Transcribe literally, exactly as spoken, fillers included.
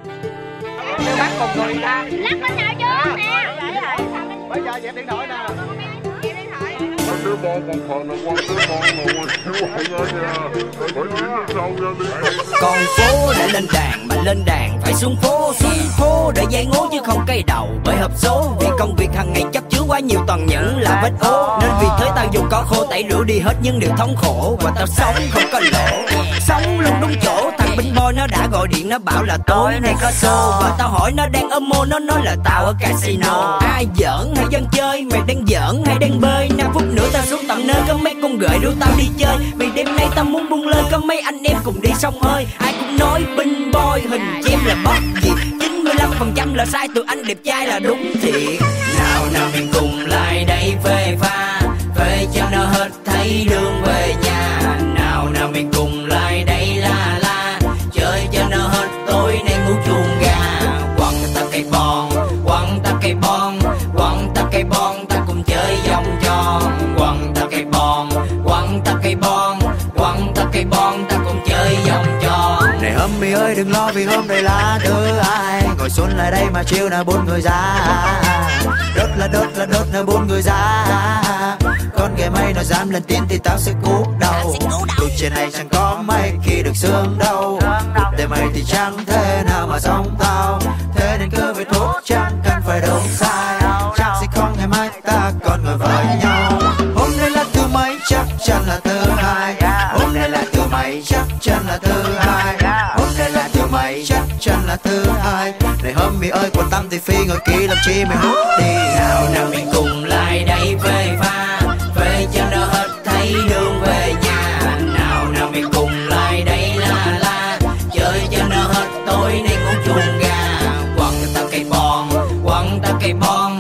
Nếu bắt cùng người ta lắc bên nào chưa nè. Bây giờ dẹp điện thoại nè. Đứa con còn phần là quan đứa con mà quan thiếu hoài nha. Phải chuyển sau ra đi. Con phố đã lên đàn mà lên đàn phải xuống phố. Xuống phố để dây ngố chứ không cây đầu bởi hợp số. Vì công việc hàng ngày chấp chứa quá nhiều toàn những là vết ố. Nên vì thế tao dù có khô tẩy rửa đi hết những điều thống khổ. Và tao sống không có lỗ, sống luôn đúng chỗ. Thằng binh boy nó đã gọi điện nó bảo là tối nay có show. Và tao hỏi nó đang ở mô, nó nói là tao ở casino. Ai giỡn hay dân chơi, mày đang giỡn hay đang bơi. Năm phút nữa tao xuống tận nơi có mấy con gợi rủ tao đi chơi. Vì đêm nay tao muốn buông lên có mấy anh em cùng đi sông hơi. Ai cũng nói binh boy hình chim là bóp gì. chín mươi lăm phần trăm là sai, tụi anh đẹp trai là đúng thiệt. Nào nào mình cùng lại đây phê pha, phê cho nó hết thấy đường về nhà. Nào nào mình cùng lại đây la la, chơi cho nó hết tối nay ngủ chuồng gà. Quăng ta cây bon, quăng ta cây bon, quăng ta cây bon, ta cùng chơi vòng tròn. Quăng ta cây bon, quăng ta cây bon, quăng ta cây bon, ta cùng chơi vòng tròn. Này homie ơi đừng lo vì hôm nay là thứ ai. Ngồi xuống lại đây mà chiêu là bốn người ra. Đốt là đốt là đốt là bốn người ra. Con ghẻ mây nó dám lên tiếng thì tao sẽ cúp đầu. Cuộc chuyện này chẳng có mấy khi được sướng đâu. Cúp để mày thì chẳng thế nào mà giống tao. Thế nên cứ việc tốt chẳng cần phải đúng sai. Chắc sẽ không ngày mai ta còn ngồi với nhau. Hôm nay là thứ mấy chắc chắn là thứ hai. Hôm nay là thứ mấy chắc chắn là thứ hai. Hôm nay là thứ mấy chắc chắn là thứ hai. Này homie ơi quan tâm thì phi ngồi kỹ làm chi mày hút đi. Nào nào mình cùng lại đây phê pha, phê cho nó hết thấy đường về nhà. Nào nào mình cùng lại đây la la, chơi cho nó hết tối nay ngủ chuồng gà. Quăng ta cây bon, quăng ta cây bon,